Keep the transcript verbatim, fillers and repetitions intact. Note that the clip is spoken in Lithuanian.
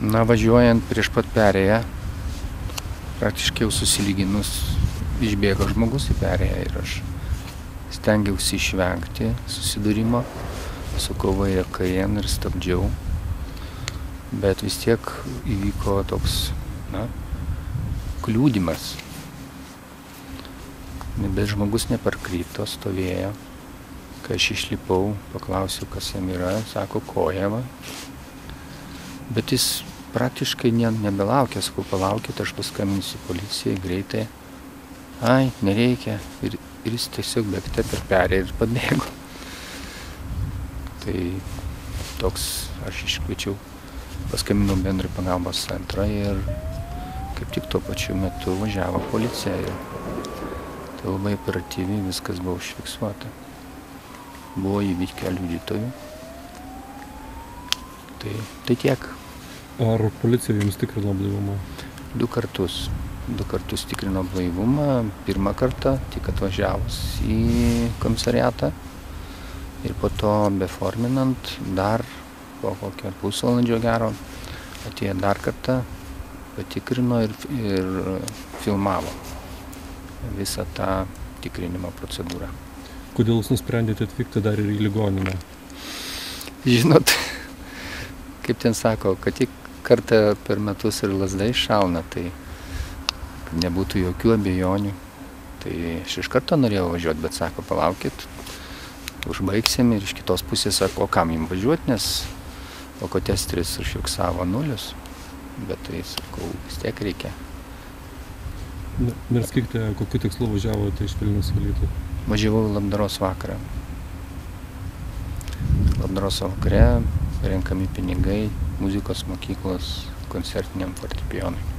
Na, važiuojant prieš pat perėją, praktiškai jau susilyginus išbėgo žmogus į perėją ir aš stengiausi išvengti susidūrimo, sukau vairą Cayenne ir stabdžiau, bet vis tiek įvyko toks, na, kliūdimas. Bet žmogus neparkrito, stovėjo. Kai aš išlipau, paklausiau, kas jam yra, sako, koja va. Bet jis praktiškai ne, nebelaukė, sakau, palaukit, aš paskambinsiu policijai greitai. Ai, nereikia. Ir, ir jis tiesiog bėgte per perėją ir pabėgo. Tai toks, aš iškviečiau, paskambinau bendrai pagalbos centrą ir kaip tik tuo pačiu metu važiavo policija. Ir tai labai operatyviai viskas buvo užfiksuota. Buvo įvykę liudytojų. Tai, tai tiek. Ar policija jums tikrino blaivumą? Du kartus. Du kartus tikrino blaivumą. Pirmą kartą tik atvažiavus į komisariatą. Ir po to beforminant dar po kokio pusvalandžio gero atėjo dar kartą, patikrino ir, ir filmavo visą tą tikrinimo procedūrą. Kodėl jūs nusprendėte atvykti dar ir į ligoninę? Žinot, kaip ten sako, kad tik kartą per metus ir lazdai šauna, tai nebūtų jokių abejonių. Tai aš iš karto norėjau važiuoti, bet sako, palaukit, užbaigsim ir iš kitos pusės sako, o kam jums važiuoti, nes alkotesteris užfiksavo nulius, bet tai sakau, vis tiek reikia. Ir sakykite, kokiu tikslu važiavote iš Vilniaus į Alytų? Važiavau labdaros vakarą. Labdaros vakare renkami pinigai muzikos mokyklos koncertiniam fortepijonui.